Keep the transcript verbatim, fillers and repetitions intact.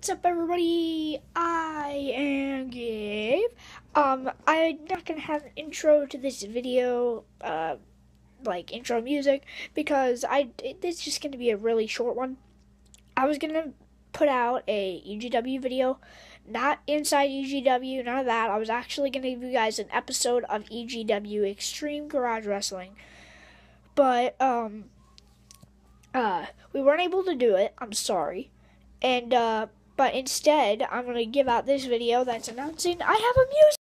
What's up, everybody? I am Gabe. Um, I'm not gonna have an intro to this video, uh, like intro music, because I it's just gonna be a really short one. I was gonna put out a E G W video, not inside E G W, none of that. I was actually gonna give you guys an episode of E G W Extreme Garage Wrestling, but um, uh, we weren't able to do it. I'm sorry. And, uh, but instead, I'm going to give out this video that's announcing I have a music